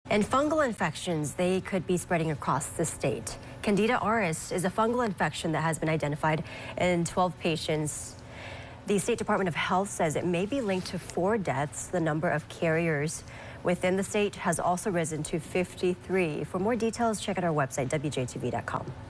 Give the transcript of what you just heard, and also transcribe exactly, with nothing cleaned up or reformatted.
And fungal infections, they could be spreading across the state. Candida auris is a fungal infection that has been identified in twelve patients. The State Department of Health says it may be linked to four deaths. The number of carriers within the state has also risen to fifty-three. For more details, check out our website, W J T V dot com.